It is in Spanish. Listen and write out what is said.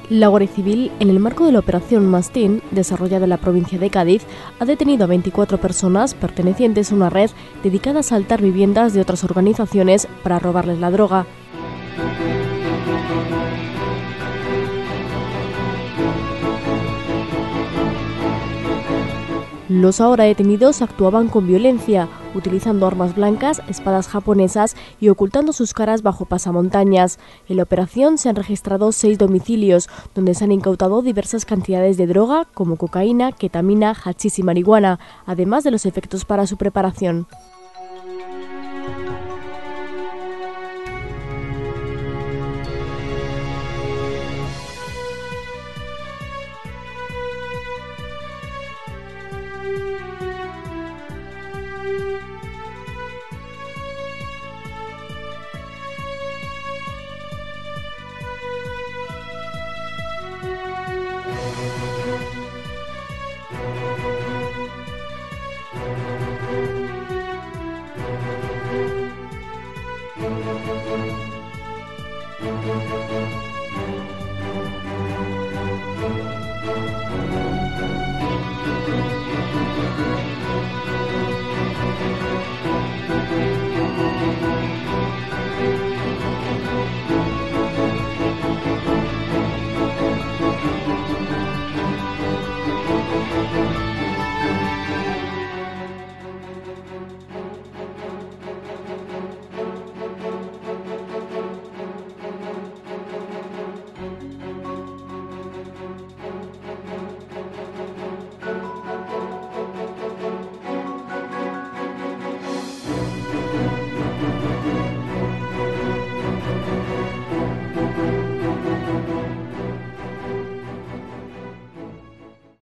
La Guardia Civil, en el marco de la Operación Mastín, desarrollada en la provincia de Cádiz, ha detenido a 24 personas pertenecientes a una red dedicada a asaltar viviendas de otras organizaciones para robarles la droga. Los ahora detenidos actuaban con violencia, utilizando armas blancas, espadas japonesas y ocultando sus caras bajo pasamontañas. En la operación se han registrado 6 domicilios, donde se han incautado diversas cantidades de droga, como cocaína, ketamina, hachís y marihuana, además de los efectos para su preparación.